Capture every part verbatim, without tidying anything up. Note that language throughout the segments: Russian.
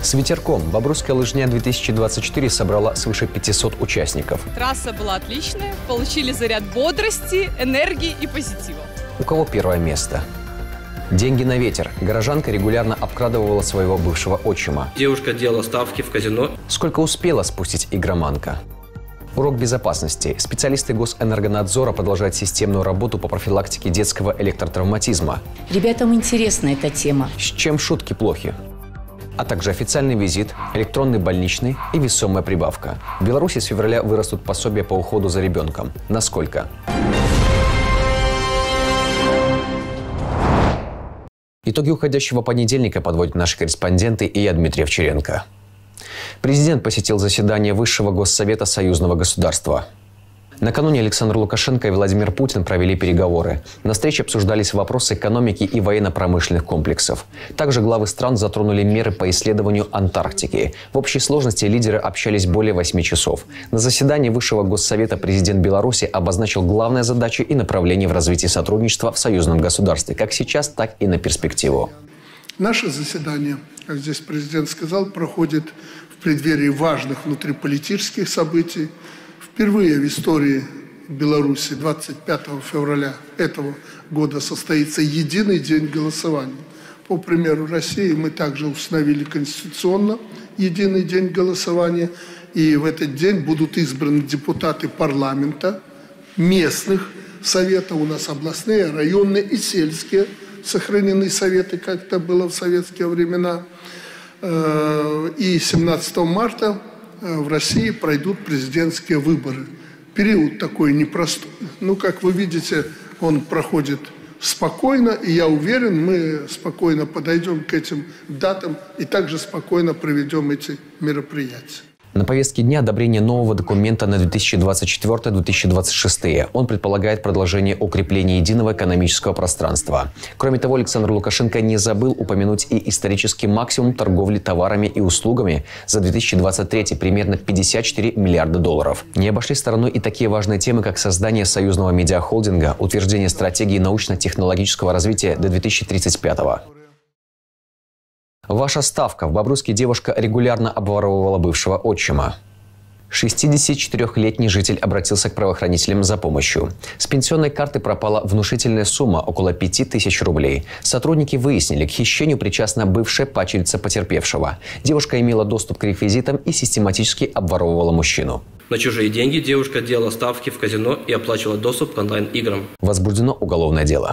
С ветерком Бобруйская лыжня-две тысячи двадцать четыре собрала свыше пятисот участников. Трасса была отличная, получили заряд бодрости, энергии и позитива. У кого первое место? Деньги на ветер. Горожанка регулярно обкрадывала своего бывшего отчима. Девушка делала ставки в казино. Сколько успела спустить игроманка? Урок безопасности. Специалисты Госэнергонадзора продолжают системную работу по профилактике детского электротравматизма. Ребятам интересна эта тема. С чем шутки плохи? А также официальный визит, электронный больничный и весомая прибавка. В Беларуси с февраля вырастут пособия по уходу за ребенком. Насколько? Итоги уходящего понедельника подводят наши корреспонденты и я, Дмитрий Овчаренко. Президент посетил заседание Высшего Госсовета союзного государства. Накануне Александр Лукашенко и Владимир Путин провели переговоры. На встрече обсуждались вопросы экономики и военно-промышленных комплексов. Также главы стран затронули меры по исследованию Антарктики. В общей сложности лидеры общались более восьми часов. На заседании Высшего Госсовета президент Беларуси обозначил главные задачи и направления в развитии сотрудничества в союзном государстве, как сейчас, так и на перспективу. Наше заседание, как здесь президент сказал, проходит в преддверии важных внутриполитических событий. Впервые в истории Беларуси двадцать пятого февраля этого года состоится единый день голосования. По примеру России мы также установили конституционно единый день голосования. И в этот день будут избраны депутаты парламента, местных советов, у нас областные, районные и сельские сохранены советы, как это было в советские времена. И семнадцатого марта в России пройдут президентские выборы. Период такой непростой. Ну, как вы видите, он проходит спокойно, и я уверен, мы спокойно подойдем к этим датам и также спокойно проведем эти мероприятия. На повестке дня одобрение нового документа на две тысячи двадцать четвёртый — две тысячи двадцать шестой. Он предполагает продолжение укрепления единого экономического пространства. Кроме того, Александр Лукашенко не забыл упомянуть и исторический максимум торговли товарами и услугами за две тысячи двадцать третий, примерно пятьдесят четыре миллиарда долларов. Не обошли стороной и такие важные темы, как создание союзного медиахолдинга, утверждение стратегии научно-технологического развития до две тысячи тридцать пятого. Ваша ставка. В Бобруйске девушка регулярно обворовывала бывшего отчима. шестидесятичетырёхлетний житель обратился к правоохранителям за помощью. С пенсионной карты пропала внушительная сумма – около пяти тысяч рублей. Сотрудники выяснили, к хищению причастна бывшая падчерица потерпевшего. Девушка имела доступ к реквизитам и систематически обворовывала мужчину. На чужие деньги девушка делала ставки в казино и оплачивала доступ к онлайн-играм. Возбуждено уголовное дело.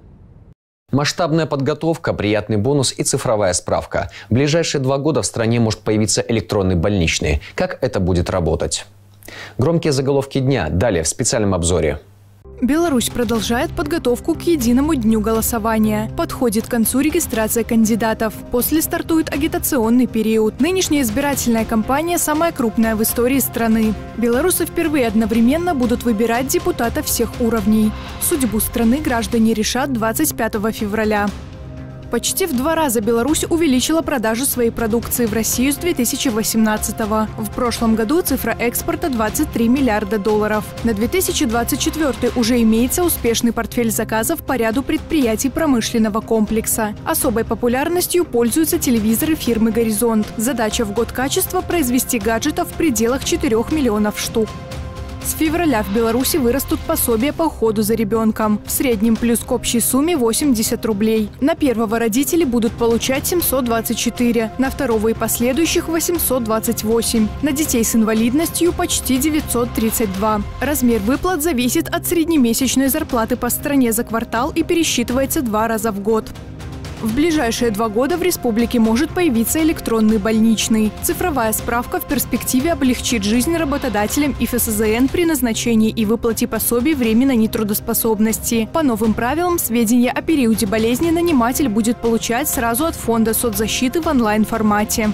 Масштабная подготовка, приятный бонус и цифровая справка. В ближайшие два года в стране может появиться электронный больничный. Как это будет работать? Громкие заголовки дня. Далее в специальном обзоре. Беларусь продолжает подготовку к единому дню голосования. Подходит к концу регистрация кандидатов. После стартует агитационный период. Нынешняя избирательная кампания самая крупная в истории страны. Белорусы впервые одновременно будут выбирать депутатов всех уровней. Судьбу страны граждане решат двадцать пятого февраля. Почти в два раза Беларусь увеличила продажи своей продукции в Россию с две тысячи восемнадцатого. В прошлом году цифра экспорта – двадцать три миллиарда долларов. На две тысячи двадцать четвёртый уже имеется успешный портфель заказов по ряду предприятий промышленного комплекса. Особой популярностью пользуются телевизоры фирмы «Горизонт». Задача в год качества – произвести гаджетов в пределах четырёх миллионов штук. С февраля в Беларуси вырастут пособия по уходу за ребенком. В среднем плюс к общей сумме восемьдесят рублей. На первого родители будут получать семьсот двадцать четыре, на второго и последующих восемьсот двадцать восемь, на детей с инвалидностью почти девятьсот тридцать два. Размер выплат зависит от среднемесячной зарплаты по стране за квартал и пересчитывается два раза в год. В ближайшие два года в республике может появиться электронный больничный. Цифровая справка в перспективе облегчит жизнь работодателям и эф эс зэ эн при назначении и выплате пособий временной нетрудоспособности. По новым правилам, сведения о периоде болезни наниматель будет получать сразу от Фонда соцзащиты в онлайн-формате.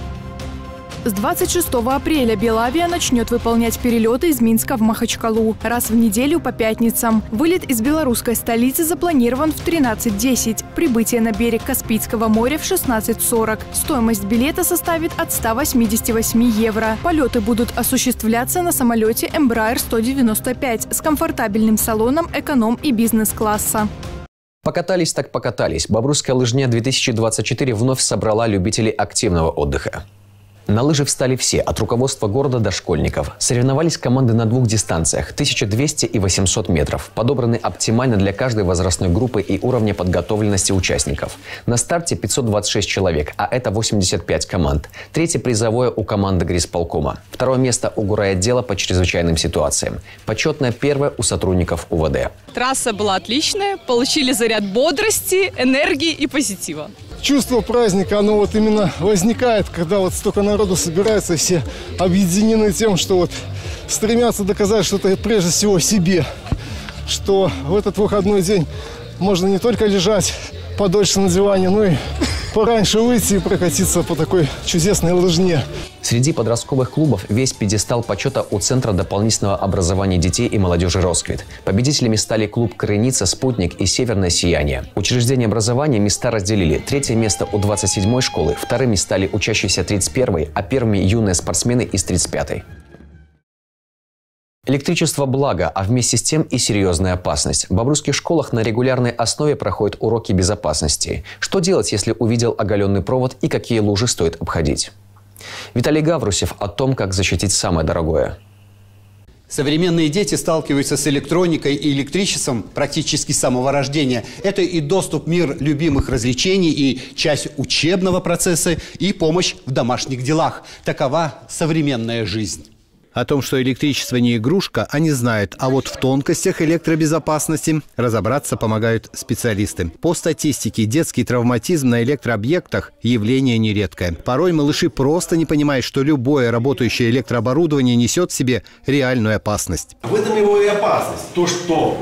С двадцать шестого апреля Белавиа начнет выполнять перелеты из Минска в Махачкалу раз в неделю по пятницам. Вылет из белорусской столицы запланирован в тринадцать десять. Прибытие на берег Каспийского моря в шестнадцать сорок. Стоимость билета составит от ста восьмидесяти восьми евро. Полеты будут осуществляться на самолете Embraer сто девяносто пять с комфортабельным салоном эконом- и бизнес-класса. Покатались так покатались. Бобруйская лыжня две тысячи двадцать четыре вновь собрала любителей активного отдыха. На лыжи встали все, от руководства города до школьников. Соревновались команды на двух дистанциях – тысяча двести и восемьсот метров. Подобраны оптимально для каждой возрастной группы и уровня подготовленности участников. На старте пятьсот двадцать шесть человек, а это восемьдесят пять команд. Третье призовое у команды горисполкома. Второе место у горайотдела по чрезвычайным ситуациям. Почетное первое у сотрудников У В Д. Трасса была отличная, получили заряд бодрости, энергии и позитива. Чувство праздника, оно вот именно возникает, когда вот столько народу собирается, и все объединены тем, что вот стремятся доказать что-то прежде всего себе, что в этот выходной день можно не только лежать подольше на диване, но и пораньше выйти и прокатиться по такой чудесной лыжне. Среди подростковых клубов весь пьедестал почета у Центра дополнительного образования детей и молодежи «Росквит». Победителями стали клуб «Крыница», «Спутник» и «Северное сияние». Учреждения образования места разделили. Третье место у двадцать седьмой школы, вторыми стали учащиеся тридцать первой, а первыми юные спортсмены из тридцать пятой. Электричество – благо, а вместе с тем и серьезная опасность. В бобруйских школах на регулярной основе проходят уроки безопасности. Что делать, если увидел оголенный провод, и какие лужи стоит обходить? Виталий Гаврусев о том, как защитить самое дорогое. Современные дети сталкиваются с электроникой и электричеством практически с самого рождения. Это и доступ в мир любимых развлечений, и часть учебного процесса, и помощь в домашних делах. Такова современная жизнь. О том, что электричество не игрушка, они знают, а вот в тонкостях электробезопасности разобраться помогают специалисты. По статистике, детский травматизм на электрообъектах – явление нередкое. Порой малыши просто не понимают, что любое работающее электрооборудование несет в себе реальную опасность. В этом его и опасность. То, что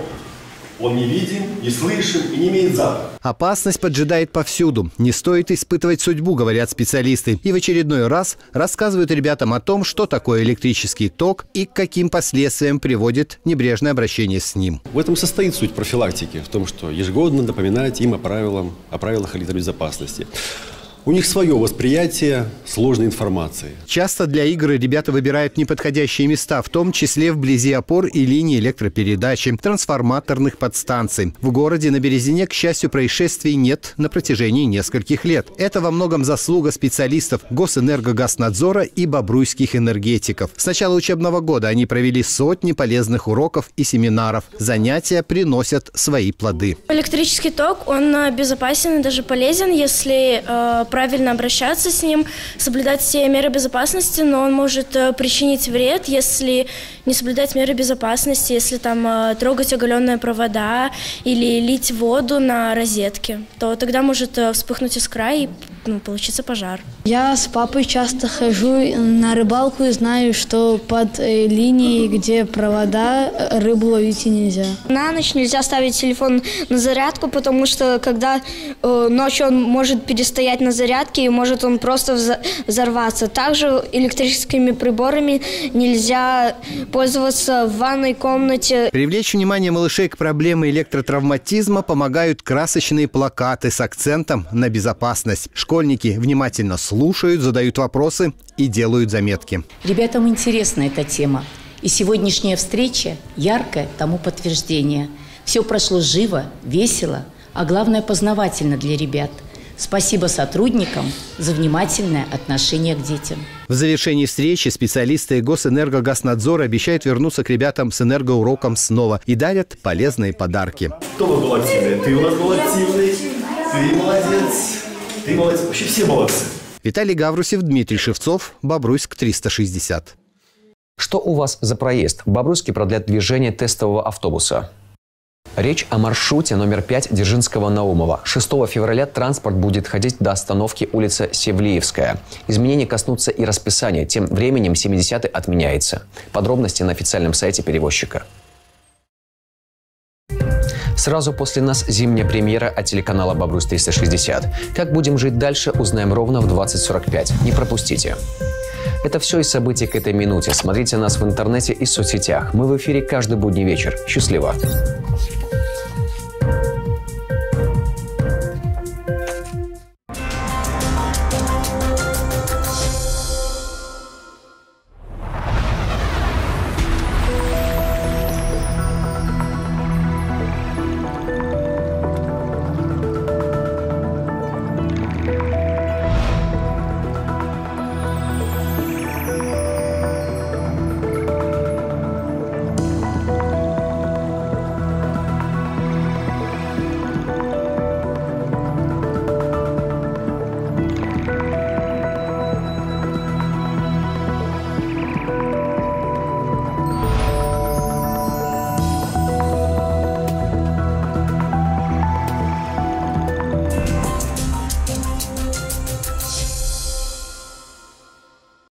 он не виден, не слышен и не имеет запаха. Опасность поджидает повсюду. Не стоит испытывать судьбу, говорят специалисты. И в очередной раз рассказывают ребятам о том, что такое электрический ток и к каким последствиям приводит небрежное обращение с ним. В этом состоит суть профилактики, в том, что ежегодно напоминать им о, правилам, о правилах электробезопасности. У них свое восприятие сложной информации. Часто для игр ребята выбирают неподходящие места, в том числе вблизи опор и линий электропередачи, трансформаторных подстанций. В городе на Березине, к счастью, происшествий нет на протяжении нескольких лет. Это во многом заслуга специалистов Госэнергогазнадзора и бобруйских энергетиков. С начала учебного года они провели сотни полезных уроков и семинаров. Занятия приносят свои плоды. Электрический ток, он безопасен и даже полезен, если э, правильно обращаться с ним, соблюдать все меры безопасности, но он может причинить вред, если не соблюдать меры безопасности, если там трогать оголенные провода или лить воду на розетки, то тогда может вспыхнуть искра и ну, получится пожар. Я с папой часто хожу на рыбалку и знаю, что под линией, где провода, рыбу ловить и нельзя. На ночь нельзя ставить телефон на зарядку, потому что когда э, ночью он может перестоять на зарядке и может он просто взорваться. Также электрическими приборами нельзя пользоваться в ванной комнате. Привлечь внимание малышей к проблеме электротравматизма помогают красочные плакаты с акцентом на безопасность. Школьники внимательно слушают, задают вопросы и делают заметки. Ребятам интересна эта тема. И сегодняшняя встреча яркое тому подтверждение. Все прошло живо, весело, а главное познавательно для ребят. Спасибо сотрудникам за внимательное отношение к детям. В завершении встречи специалисты Госэнергогазнадзора обещают вернуться к ребятам с энергоуроком снова и дарят полезные подарки. Кто у нас был активный? Ты у нас был активный. Ты молодец. Ты молодец. Вообще все молодцы. Виталий Гаврусев, Дмитрий Шевцов, Бобруйск триста шестьдесят. Что у вас за проезд? В Бобруйске продлят движение тестового автобуса. Речь о маршруте номер пять Дзержинского-Наумова. шестого февраля транспорт будет ходить до остановки улица Севлиевская. Изменения коснутся и расписания. Тем временем семидесятый отменяется. Подробности на официальном сайте перевозчика. Сразу после нас зимняя премьера от телеканала Бобруйск триста шестьдесят. Как будем жить дальше, узнаем ровно в двадцать сорок пять. Не пропустите. Это все из событий к этой минуте. Смотрите нас в интернете и соцсетях. Мы в эфире каждый будний вечер. Счастливо!